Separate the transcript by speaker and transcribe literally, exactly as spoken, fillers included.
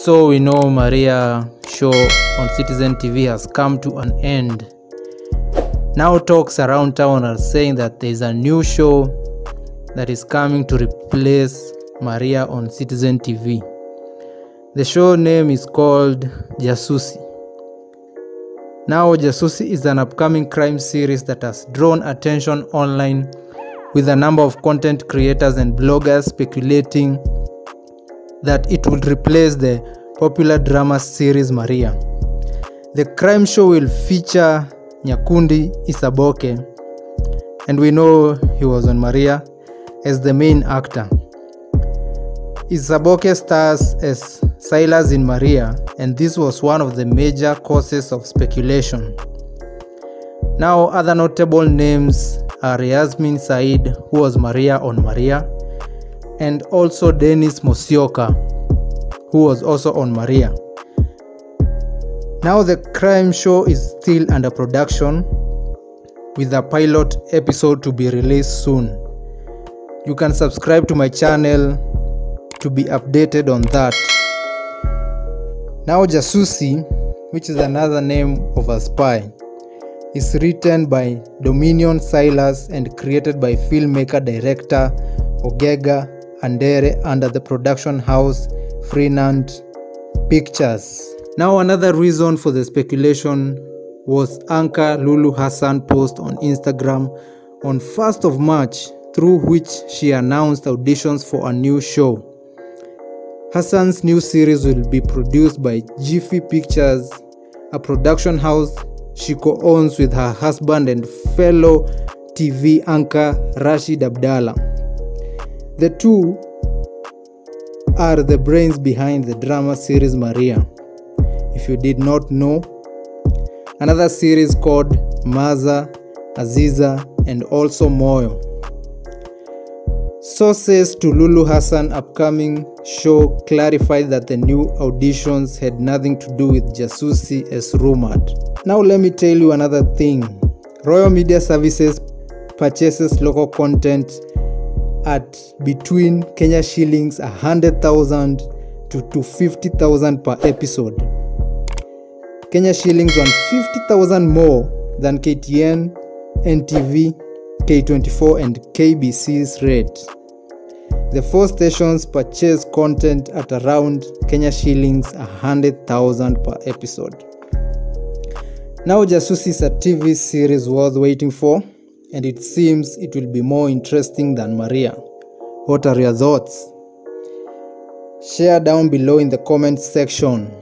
Speaker 1: So we know Maria show on Citizen T V has come to an end. Now talks around town are saying that there is a new show that is coming to replace Maria on Citizen T V. The show name is called Jasusi. Now Jasusi is an upcoming crime series that has drawn attention online, with a number of content creators and bloggers speculating that it will replace the popular drama series Maria. The crime show will feature Nyakundi Isaboke, and we know he was on Maria, as the main actor. Isaboke stars as Silas in Maria, and this was one of the major causes of speculation. Now other notable names are Yasmin Said, who was Maria on Maria, and also Dennis Mosioka, who was also on Maria. Now the crime show is still under production, with a pilot episode to be released soon. You can subscribe to my channel to be updated on that. Now Jasusi, which is another name of a spy, is written by Dominion Silas and created by filmmaker director Ogega Andere under the production house Freeland Pictures. Now another reason for the speculation was anchor Lulu Hassan post on Instagram on first of March, through which she announced auditions for a new show. Hassan's new series will be produced by Jiffy Pictures, a production house she co-owns with her husband and fellow T V anchor Rashid Abdallah. The two are the brains behind the drama series Maria. If you did not know, another series called Maza, Aziza, and also Moyo. Sources to Lulu Hassan upcoming show clarified that the new auditions had nothing to do with Jasusi as rumored. Now let me tell you another thing. Royal Media Services purchases local content at between Kenya shillings one hundred thousand to two hundred fifty thousand per episode. Kenya shillings one hundred fifty thousand more than K T N, N T V, K twenty-four and K B C's rate. The four stations purchase content at around Kenya shillings one hundred thousand per episode. Now Jasusi is a T V series worth waiting for, and it seems it will be more interesting than Maria. What are your thoughts? Share down below in the comments section.